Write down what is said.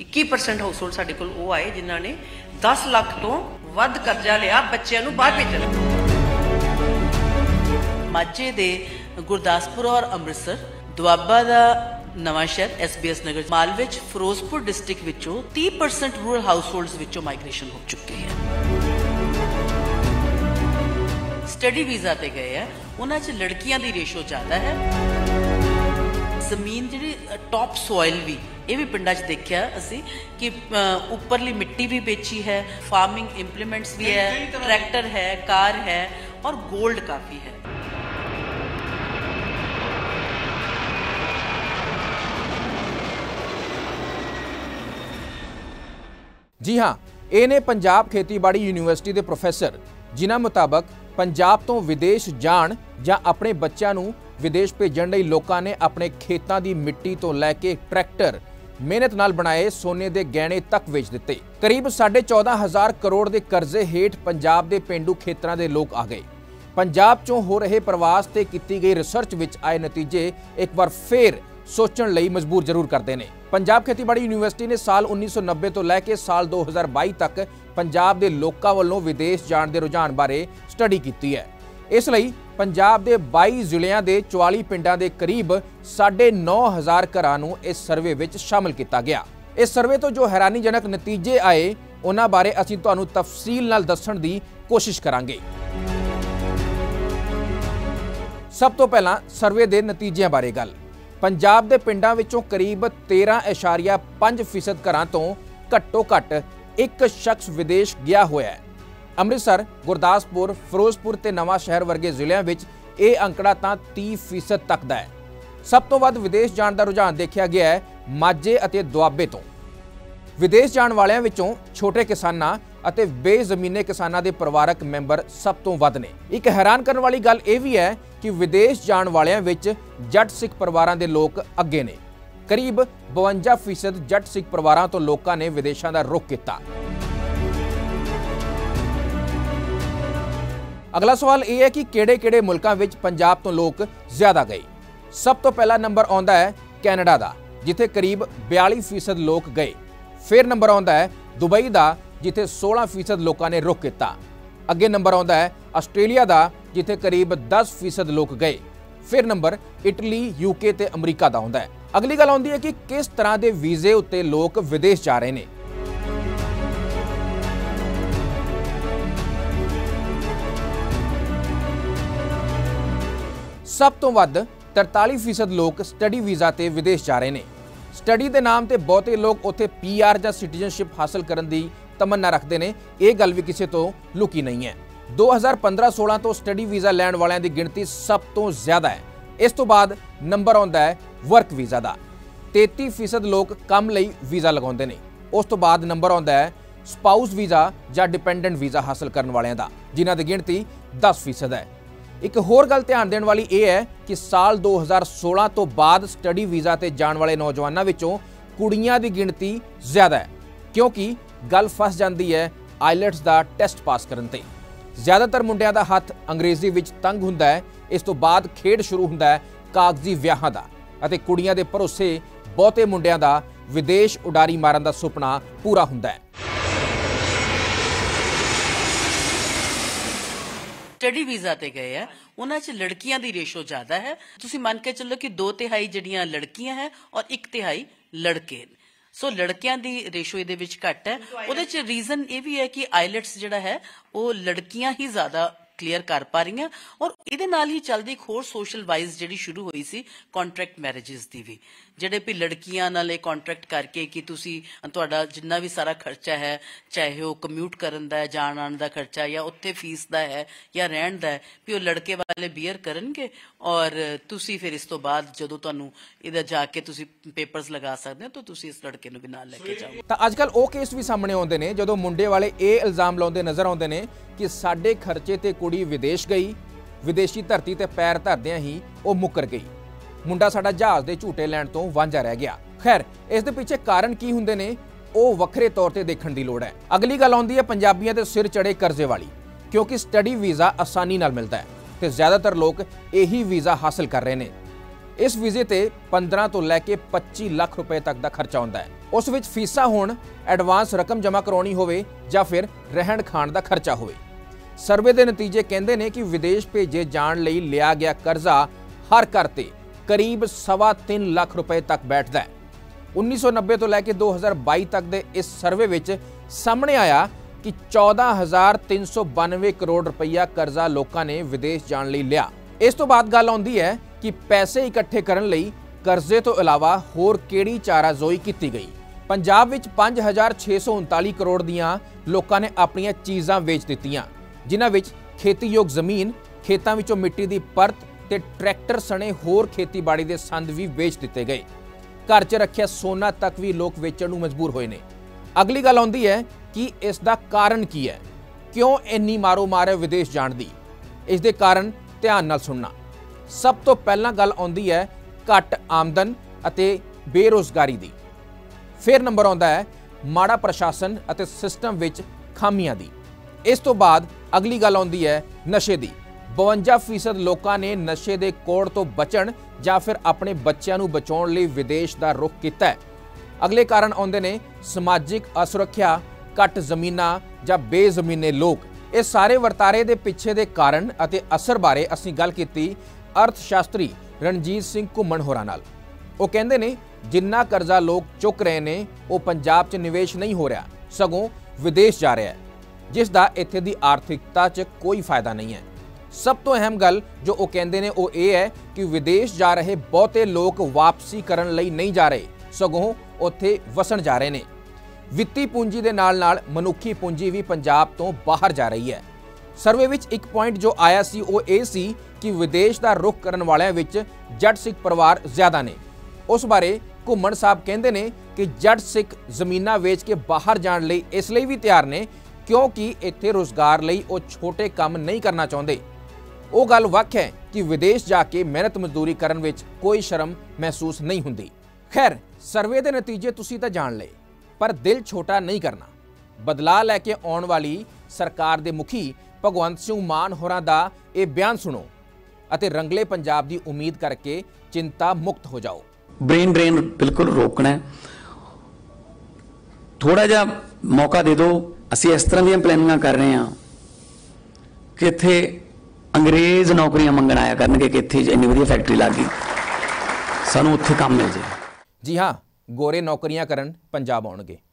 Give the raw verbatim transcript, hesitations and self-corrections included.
इक्की percent household साडे कोल वो आए जिन्हां ने दस लाख तो वध कर्जा लिया बच्चों नूं बाहर भेजण। माਝੇ ਦੇ गुरदासपुर और अमृतसर, दुआबा दा Nawanshahr, S B S Nagar, मालवे च फिरोजपुर डिस्ट्रिक्ट विचों तीस परसेंट रूरल हाउसहोल्ड्स विचों माइग्रेशन हो चुकी है। स्टडी वीज़ा ते गए हैं, उन्हां च लड़कियां दी रेशो ज़्यादा है। जमीन जी टॉप सॉइल भी ये भी पिंडा च देखा असी कि उपरली मिट्टी भी बेची है, फार्मिंग इंप्लीमेंट्स भी है, ट्रैक्टर है, कार है और गोल्ड काफ़ी है। जी हाँ, ये ने पंजाब खेतीबाड़ी यूनिवर्सिटी के प्रोफैसर जिन्हां मुताबक पंजाब तो विदेश जाण जां अपने बच्चों नूं विदेश भेजण लई लोकां ने अपने खेतां दी मिट्टी तो लैके ट्रैक्टर मेहनत नाल बनाए सोने दे गहणे तक वेच दिते। करीब साढ़े चौदह हज़ार करोड़ के कर्जे हेठ पंजाब के पेंडू खेतरां दे लोग आ गए। पंजाब चों हो रहे प्रवास ते कीती गई रिसर्च विच आए नतीजे एक बार फिर सोचण लई मजबूर जरूर करते हैं। पंजाब खेतीबाड़ी यूनिवर्सिटी ने साल उन्नीस सौ नब्बे तो लैके साल दो हज़ार बाई तक पंजाब के लोगों वालों विदेश जाण के रुझान बारे स्टडी की है। इसलिए पंजाब के बाई जिलियां के चौवाली पिंडां के करीब साढ़े नौ हज़ार घरां नूं इस सर्वे विच शामिल किया गया। इस सर्वे तो जो हैरानीजनक नतीजे आए उन्हां बारे असीं तुहानूं तफसील नाल दस्सण दी कोशिश करांगे। सब तो पहलां सर्वे के नतीजिਆਂ बारे गल। पंजाब के पिंडां विचों करीब तेरह इशारिया पांच फीसद घरां तो घट्टो घट्ट एक शख्स विदेश गया होया है। अमृतसर, गुरदासपुर, फिरोजपुर ते नवां शहर वर्गे जिलिਆਂ विच ये अंकड़ा तां तीस फीसद तक दा है। सब तो वध विदेश जाण दा रुझान देखा गया है माਝੇ ਅਤੇ ਦੁਆਬੇ ਤੋਂ। विदेश जाण वालिਆਂ विचों छोटे किसानां ਅਤੇ बेजमीने किसानां दे परिवारक मैंबर सब तो वध ने। एक हैरान करने वाली गल यह भी है कि विदेश जाण वालिਆਂ विच जट सिख परिवारां दे लोग अगे ने। करीब बवंजा फीसद जट सिख परिवारां तो लोगों ने विदेशों का रुख किया। अगला सवाल यह है कि किहड़े किहड़े मुल्कां विच पंजाब तो लोग ज्यादा गए। सब तो पहला नंबर आउंदा है कैनेडा का, जिथे करीब बयाली फीसद लोग गए। फिर नंबर आउंदा है दुबई का, जिथे सोलह फीसद लोगों ने रुख किया। अगे नंबर आउंदा है आस्ट्रेलिया का, जिथे करीब दस फीसद लोग गए। फिर नंबर इटली, यूके ते अमरीका का आउंदा है। अगली गल आउंदी है कि किस तरह के वीजे उत्ते लोग विदेश जा रहे हैं। सब तो वध तरताली फीसद लोग स्टडी वीज़ा ते विदेश जा रहे हैं। स्टडी के नाम ते बहुते लोग उत्थे पी आर या सिटीजनशिप हासिल करने की तमन्ना रखते हैं। ये गल भी किसी तो लुकी नहीं है। दो हज़ार पंद्रह सोलह तो स्टडी वीज़ा लैण वालियां दी गिणती सब तो ज़्यादा है। इस तो बाद नंबर आउंदा है वर्क वीज़ा का। तेती फीसद लोग काम लई वीज़ा लगाउंदे ने। उस तो बाद नंबर आउंदा है स्पाउस वीज़ा या डिपेंडेंट वीज़ा हासिल करने वालियां दा, जिन्हां दी गिणती दस फीसद है। एक होर गल ध्यान देने वाली यह है कि साल दो हज़ार सोलह तो बाद स्टडी वीज़ा ते जाण वाले नौजवानों विचों कुड़ियां दी गिणती ज़्यादा है, क्योंकि गल फस जाती है आईलैट्स का टेस्ट पास करन ते। ज़्यादातर मुंडियां दा हथ अंग्रेजी विच तंग हुंदा है। इस तो बाद खेड शुरू हुंदा है कागजी विआहां दा अते कुड़ियां दे भरोसे बहुते मुंडियां दा विदेश उडारी मारन दा सुपना पूरा हुंदा है। स्टडी वीज़ा ते गए हैं, उन्हां च लड़कियां दी रेशो ज़्यादा है। तुसीं मान के चलो कि दो तिहाई जिहड़ियां लड़कियां हैं और एक तिहाई लड़के। सो लड़कियां दी रेशो इहदे विच घट है। उहदे च रीजन ये भी है कि आईलैट्स जिहड़ा है वो लड़कियां ही ज़्यादा क्लीयर कर पा रही हैं और इहदे नाल ही चलदी एक होर सोशल वाइज जिहड़ी शुरू हुई सी कॉन्ट्रैक्ट मैरिजेस दी भी, ਜਿਹੜੇ भी लड़कियां नाल कॉन्ट्रैक्ट करके कि तुसी तुहाडा जिन्ना भी सारा खर्चा है, चाहे वो कम्यूट करन दा है, जाण आण दा खर्चा या उत्थे फीस दा है या रहण दा है, भी वो लड़के वाले बीयर करनगे और तुसी फिर इस तो बाद जदों तुहानूं इधर जाके तुसी पेपर्स लगा सकदे हो तो तुसी इस लड़के नूं भी नाल लैके जाओ। तां अजकल वो केस भी सामने आउंदे ने जदों मुंडे वाले ये इल्जाम लाउंदे नज़र आउंदे ने कि साडे खर्चे ते कुड़ी विदेश गई, विदेशी धरती ते पैर धरदियां ही वो मुकर गई, मुंडा साडा जहाज़ दे झूटे लैण तो वांझा रह गया। खैर इस दे पीछे कारण की हुंदे ने वो वखरे तौर ते देखण दी लोड़ है। अगली गल आउंदी है पंजाबियों दे सिर चढ़े कर्जे वाली, क्योंकि स्टडी वीज़ा आसानी नाल मिलता है ते ज़्यादातर लोग यही वीज़ा हासिल कर रहे हैं। ਇਸ ਵੀਜ਼ੇ ਤੇ ਪੰਦਰਾਂ ਤੋਂ ਲੈ ਕੇ ਪੱਚੀ ਲੱਖ ਰੁਪਏ ਤੱਕ ਦਾ ਖਰਚਾ ਹੁੰਦਾ ਹੈ। ਉਸ ਵਿੱਚ ਫੀਸਾਂ ਹੋਣ, ਐਡਵਾਂਸ ਰਕਮ ਜਮ੍ਹਾਂ ਕਰਾਉਣੀ ਹੋਵੇ ਜਾਂ ਫਿਰ ਰਹਿਣ ਖਾਣ ਦਾ ਖਰਚਾ ਹੋਵੇ। ਸਰਵੇ ਦੇ ਨਤੀਜੇ ਕਹਿੰਦੇ ਨੇ ਕਿ ਵਿਦੇਸ਼ ਭੇਜੇ ਜਾਣ ਲਈ ਲਿਆ ਗਿਆ ਕਰਜ਼ਾ ਹਰ ਘਰ ਤੇ ਕਰੀਬ ਸਵਾ ਤਿੰਨ ਲੱਖ ਰੁਪਏ ਤੱਕ ਬੈਠਦਾ ਹੈ। ਉੱਨੀ ਸੌ ਨੱਬੇ ਤੋਂ ਲੈ ਕੇ ਦੋ ਹਜ਼ਾਰ ਬਾਈ ਤੱਕ ਦੇ ਇਸ ਸਰਵੇ ਵਿੱਚ ਸਾਹਮਣੇ ਆਇਆ ਕਿ ਚੌਦਾਂ ਹਜ਼ਾਰ ਤਿੰਨ ਸੌ ਬਾਨਵੇਂ ਕਰੋੜ ਰੁਪਈਆ ਕਰਜ਼ਾ ਲੋਕਾਂ ਨੇ ਵਿਦੇਸ਼ ਜਾਣ ਲਈ ਲਿਆ। ਇਸ ਤੋਂ ਬਾਅਦ ਗੱਲ ਆਉਂਦੀ ਹੈ ਕਿ ਪੈਸੇ ਇਕੱਠੇ ਕਰਨ ਲਈ ਕਰਜ਼ੇ ਤੋਂ ਇਲਾਵਾ ਹੋਰ ਕਿਹੜੀ ਚਾਰਾਜ਼ੋਈ ਕੀਤੀ ਗਈ। ਪੰਜਾਬ ਵਿੱਚ ਪੰਜ ਹਜ਼ਾਰ ਛੇ ਸੌ ਉਨਤਾਲੀ ਕਰੋੜ ਦੀਆਂ ਲੋਕਾਂ ਨੇ ਆਪਣੀਆਂ ਚੀਜ਼ਾਂ ਵੇਚ ਦਿੱਤੀਆਂ, ਜਿਨ੍ਹਾਂ ਵਿੱਚ ਖੇਤੀਯੋਗ ਜ਼ਮੀਨ, ਖੇਤਾਂ ਵਿੱਚੋਂ ਮਿੱਟੀ ਦੀ ਪਰਤ ਤੇ ਟਰੈਕਟਰ ਸਣੇ ਹੋਰ ਖੇਤੀਬਾੜੀ ਦੇ ਸੰਦ ਵੀ ਵੇਚ ਦਿੱਤੇ ਗਏ। ਘਰ 'ਚ ਰੱਖਿਆ ਸੋਨਾ ਤੱਕ ਵੀ ਲੋਕ ਵੇਚਣ ਨੂੰ ਮਜਬੂਰ ਹੋਏ ਨੇ। ਅਗਲੀ ਗੱਲ ਆਉਂਦੀ ਹੈ ਕਿ ਇਸ ਦਾ ਕਾਰਨ ਕੀ ਹੈ, ਕਿਉਂ ਇੰਨੀ ਮਾਰੋ ਮਾਰ ਹੈ ਵਿਦੇਸ਼ ਜਾਣ ਦੀ। ਇਸ ਦੇ ਕਾਰਨ ਧਿਆਨ ਨਾਲ ਸੁਣਨਾ। ਸਭ ਤੋਂ ਪਹਿਲਾਂ ਗੱਲ ਆਉਂਦੀ ਹੈ ਘੱਟ ਆਮਦਨ ਅਤੇ ਬੇਰੁਜ਼ਗਾਰੀ ਦੀ। ਫਿਰ ਨੰਬਰ ਆਉਂਦਾ ਹੈ ਮਾੜਾ ਪ੍ਰਸ਼ਾਸਨ ਅਤੇ ਸਿਸਟਮ ਵਿੱਚ ਖਾਮੀਆਂ ਦੀ। ਇਸ ਤੋਂ ਬਾਅਦ ਅਗਲੀ ਗੱਲ ਆਉਂਦੀ ਹੈ ਨਸ਼ੇ ਦੀ। ਬਵੰਜਾ ਫੀਸਦ ਲੋਕਾਂ ਨੇ ਨਸ਼ੇ ਦੇ ਕੋੜ ਤੋਂ ਬਚਣ ਜਾਂ ਫਿਰ ਆਪਣੇ ਬੱਚਿਆਂ ਨੂੰ ਬਚਾਉਣ ਲਈ ਵਿਦੇਸ਼ ਦਾ ਰੁਖ ਕੀਤਾ ਹੈ। ਅਗਲੇ ਕਾਰਨ ਆਉਂਦੇ ਨੇ ਸਮਾਜਿਕ ਅਸੁਰੱਖਿਆ, ਘੱਟ ਜ਼ਮੀਨਾਂ ਜਾਂ ਬੇਜ਼ਮੀਨੇ ਲੋਕ। ਇਹ ਸਾਰੇ ਵਰਤਾਰੇ ਦੇ ਪਿੱਛੇ ਦੇ ਕਾਰਨ ਅਤੇ ਅਸਰ ਬਾਰੇ ਅਸੀਂ ਗੱਲ ਕੀਤੀ ਅਰਥ ਸ਼ਾਸਤਰੀ ਰਣਜੀਤ ਸਿੰਘ ਘੁੰਮਣ ਹੋਰਾਂ ਨਾਲ। ਉਹ ਕਹਿੰਦੇ ਨੇ ਜਿੰਨਾ ਕਰਜ਼ਾ ਲੋਕ ਚੁੱਕ ਰਹੇ ਨੇ ਉਹ ਪੰਜਾਬ 'ਚ ਨਿਵੇਸ਼ ਨਹੀਂ ਹੋ ਰਿਹਾ, ਸਗੋਂ ਵਿਦੇਸ਼ ਜਾ ਰਿਹਾ ਹੈ, ਜਿਸ ਦਾ ਇੱਥੇ ਦੀ ਆਰਥਿਕਤਾ 'ਚ ਕੋਈ ਫਾਇਦਾ ਨਹੀਂ ਹੈ। ਸਭ ਤੋਂ ਅਹਿਮ ਗੱਲ ਜੋ ਉਹ ਕਹਿੰਦੇ ਨੇ ਉਹ ਇਹ ਹੈ ਕਿ ਵਿਦੇਸ਼ ਜਾ ਰਹੇ ਬਹੁਤੇ ਲੋਕ ਵਾਪਸੀ ਕਰਨ ਲਈ ਨਹੀਂ ਜਾ ਰਹੇ, ਸਗੋਂ ਉੱਥੇ ਵਸਣ ਜਾ ਰਹੇ ਨੇ। ਵਿੱਤੀ ਪੂੰਜੀ ਦੇ ਨਾਲ ਨਾਲ ਮਨੁੱਖੀ ਪੂੰਜੀ ਵੀ ਪੰਜਾਬ ਤੋਂ ਬਾਹਰ ਜਾ ਰਹੀ ਹੈ। ਸਰਵੇ ਵਿੱਚ ਇੱਕ ਪੁਆਇੰਟ ਜੋ ਆਇਆ ਸੀ ਉਹ ਇਹ ਸੀ ਕਿ ਵਿਦੇਸ਼ ਦਾ ਰੁਖ ਕਰਨ ਵਾਲਿਆਂ ਵਿੱਚ ਜੱਟ ਸਿੱਖ ਪਰਿਵਾਰ ਜ਼ਿਆਦਾ ਨੇ। ਉਸ ਬਾਰੇ ਘੁੰਮਣ ਸਾਹਿਬ ਕਹਿੰਦੇ ਨੇ ਕਿ ਜੱਟ ਸਿੱਖ ਜ਼ਮੀਨਾਂ ਵੇਚ ਕੇ ਬਾਹਰ ਜਾਣ ਲਈ ਇਸ ਲਈ ਵੀ ਤਿਆਰ ਨੇ ਕਿਉਂਕਿ ਇੱਥੇ ਰੁਜ਼ਗਾਰ ਲਈ ਉਹ ਛੋਟੇ ਕੰਮ ਨਹੀਂ ਕਰਨਾ ਚਾਹੁੰਦੇ। ਉਹ ਗੱਲ ਵੱਖ ਹੈ ਕਿ ਵਿਦੇਸ਼ ਜਾ ਕੇ ਮਿਹਨਤ ਮਜ਼ਦੂਰੀ ਕਰਨ ਵਿੱਚ ਕੋਈ ਸ਼ਰਮ ਮਹਿਸੂਸ ਨਹੀਂ ਹੁੰਦੀ। ਖੈਰ, ਸਰਵੇ ਦੇ ਨਤੀਜੇ ਤੁਸੀਂ ਤਾਂ ਜਾਣ ਲਏ, ਪਰ ਦਿਲ ਛੋਟਾ ਨਹੀਂ ਕਰਨਾ। ਬਦਲਾਅ ਲੈ ਕੇ ਆਉਣ ਵਾਲੀ ਸਰਕਾਰ ਦੇ ਮੁਖੀ ਭਗਵੰਤ ਸਿੰਘ ਮਾਨ ਹੋਰਾਂ ਦਾ ਇਹ ਬਿਆਨ ਸੁਣੋ ਅਤੇ ਰੰਗਲੇ ਪੰਜਾਬ ਦੀ ਉਮੀਦ ਕਰਕੇ ਚਿੰਤਾ ਮੁਕਤ ਹੋ ਜਾਓ। ब्रेन ड्रेन बिल्कुल रोकना है। थोड़ा जा मौका दे दो। ਅਸੀਂ ਇਸ ਤਰ੍ਹਾਂ ਦੀਆਂ ਪਲੈਨਿੰਗਾਂ ਕਰ ਰਹੇ ਹਾਂ ਕਿ ਇੱਥੇ ਅੰਗਰੇਜ਼ ਨੌਕਰੀਆਂ ਮੰਗਣ ਆਇਆ ਕਰਨਗੇ ਕਿ ਇੱਥੇ ਇੰਨੀ ਵਧੀਆ ਫੈਕਟਰੀ ਲੱਗ ਗਈ, ਸਾਨੂੰ ਉੱਥੇ ਕੰਮ ਮਿਲ ਜਾਏ। ਜੀ ਹਾਂ, ਗੋਰੇ ਨੌਕਰੀਆਂ ਕਰਨ ਪੰਜਾਬ ਆਉਣਗੇ।